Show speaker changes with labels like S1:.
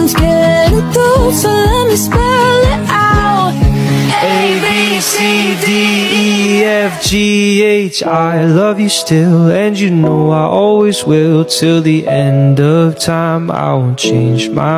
S1: I'm getting through, so let me spell it out.
S2: A, B, C, D, E, F, G, H. I love you still, and you know I always will. Till the end of time, I won't change my